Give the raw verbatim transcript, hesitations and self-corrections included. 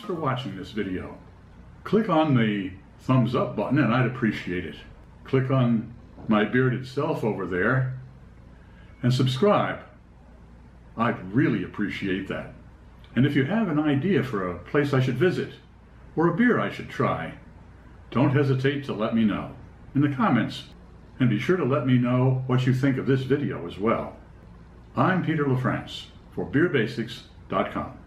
for watching this video. Click on the thumbs up button and I'd appreciate it. Click on my bearded self over there and subscribe. I'd really appreciate that. And if you have an idea for a place I should visit or a beer I should try, don't hesitate to let me know in the comments. And be sure to let me know what you think of this video as well. I'm Peter LaFrance for beer basics dot com.